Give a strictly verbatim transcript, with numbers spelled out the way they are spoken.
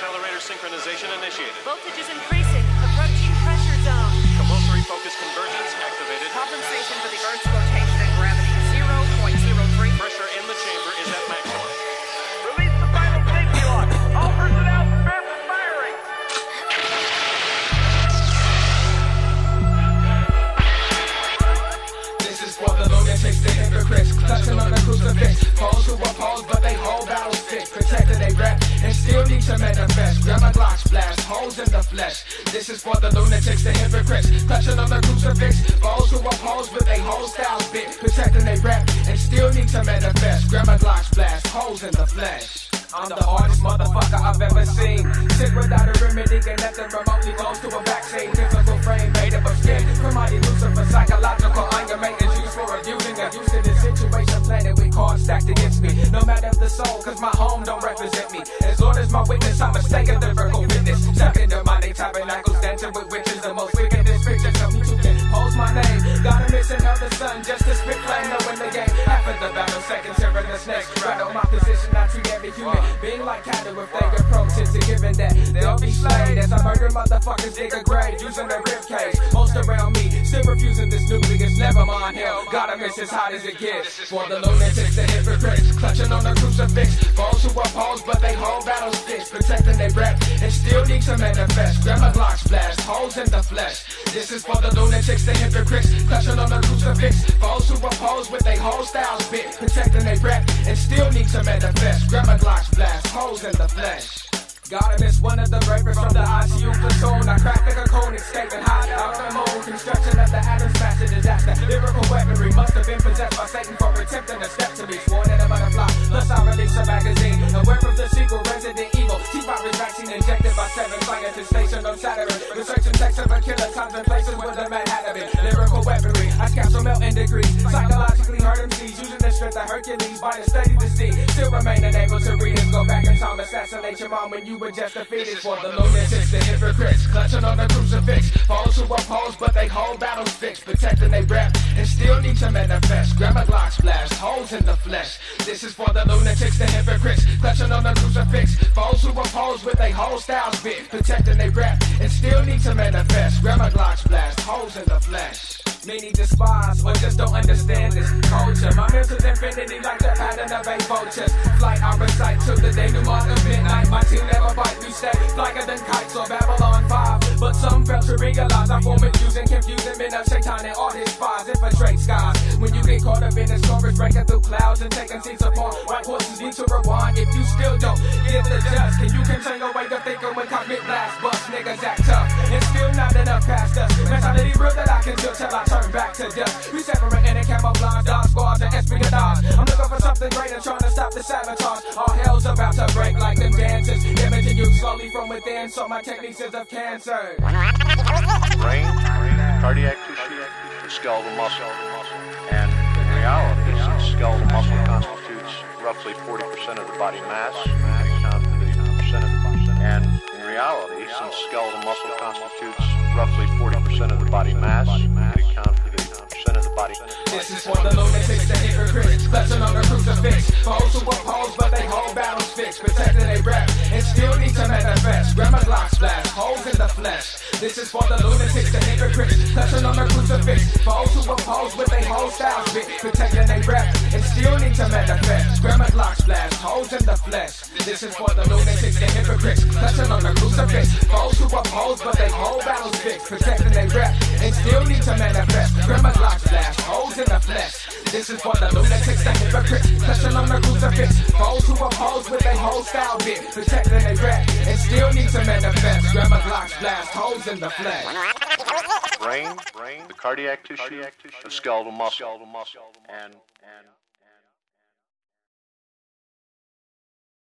Accelerator synchronization initiated. Voltage is increasing. Approaching pressure zone. Compulsory focus convergence activated. Compensation for the Earth's rotation and gravity zero point zero three. Pressure in the chamber is at maximum. Release the final safety lock. All personnel prepare for firing. This is for the lunatics, the hypocrites, clutching on the crucifix. Foes who oppose, but they hold battles fixed. Protecting they rep and still need to manifest. Grab a Glock splash, holes in the flesh. This is for the lunatics, the hypocrites, clutching on the crucifix. Foes who oppose, but they hold styles bit. Protecting they rep and still need to manifest. Grab a Glock splash, holes in the flesh. I'm the hardest motherfucker I've ever seen. Sick without a remedy, ain't nothing remotely close to a vaccine. Physical frame made up of skin, from my elusive for psychological anger maintenance used for abusing. I'm used to this situation planet with cards stacked against me. No matter the soul, cause my home don't represent me. As Lord as my witness, I'm mistaken the vertical fitness. Step into my tabernacles, dancing with witches. The most wicked this picture, tell me to can pose my name. Godemis and held the sun just to spit flame, knowing the game. Half of the battle, second, tearing the snakes. Right on my position, I treat every human being like cattle if they approach it to giving that they'll be slayed as I murder motherfuckers dig a grave using their rib cage. Most around me still refusing this nucleus. Never mind hell, gotta miss as hot as it gets. For the lunatics, the hypocrites, clutching on the crucifix. Foes who oppose but they hold battles fixed. Protecting they rep and still need to manifest. Grab a Glock splash, holes in the flesh. This is for the lunatics, the hypocrites, clutching on the crucifix. Foes who oppose with they whole styles bit. Protecting they rep and still need to manifest. Grab a Glock splash, holes in the flesh. Godemis, one of the bravest from the I C U platoon. I cracked like a cone, escaping high out the moon. Construction of the atoms, massive disaster. Lyrical weaponry must have been possessed by Satan for attempting to step to me. Sworn at a butterfly, thus I release a magazine. Aware of the sequel, Resident Evil. T-virus vaccine injected by seven scientists stationed on Saturn. Researching text of a killer, times and places where the man had been. Lyrical weaponry, I scalp some melting degrees. Psychologically hurt M Cs, using the strength of Hercules. By the study to see, still remaining able to read and go back in time. Assassinate your mom when you were just defeated. For the lunatics, the hypocrites, clutching on the crucifix. Foes who oppose but they hold battles fixed. Protecting they rep and still need to manifest. Grab a Glock splash, holes in the flesh. This is for the lunatics, the hypocrites, clutching on the crucifix. Foes who oppose with they whole styles bit. Protecting they rep and still need to manifest. Grab a Glock splash, holes in the flesh. Many despise or just don't understand this culture. My mental's infinity like the pattern of eight vultures. Flight I recite till the denouement of midnight. My team never bite, we stay flighter than kites or Babylon five. But some fail to realize I form it using confusing men of Satan and all his spies infiltrate skies. When you get caught up in the storms breaking through clouds and taking seats upon white horses need to rewind. If you still don't get the just, can you contain your way of thinking when cosmic blast bust? Niggas act tough and still not enough past us. Mentality real that I can do till I turn back to dust. We separate in a camouflage, dog squads and espionage. I'm looking for something greater, trying to stop the sabotage. All hell's about to break like them dancers. Imaging you slowly from within, so my techniques is of cancer. Brain, cardiac tissue, skeletal muscle. And in reality, since skeletal muscle constitutes roughly forty percent of the body mass, we account for eighty percent of the body. And in reality, since skeletal muscle constitutes roughly forty percent of the body mass, we account for eighty percent of the body. This is for the lunatics, the hypocrites, clutching on the crucifix. Foes who oppose but they hold battles fixed. Protecting they rep and still need to manifest. Grab a Glock splash, holes in the flesh. This is for the lunatics, the hypocrites, clutching on the crucifix. Foes who oppose with they whole styles bit. Protecting they rep and still need to manifest. Grab a Glock splash, holes in the flesh. This is for the lunatics, the hypocrites, clutching on the crucifix. Foes who oppose but they whole battles fixed. Protecting they rep and still need to manifest. Grab a Glock splash, holes in the flesh. This is for the lunatics, the hypocrites, clutching on the crucifix. Foes who oppose with they whole style bit. Protecting they rep and still need to manifest. Grab a Glock splash, holes in the flesh. Brain, brain, the cardiac tissue, the skeletal muscle, and and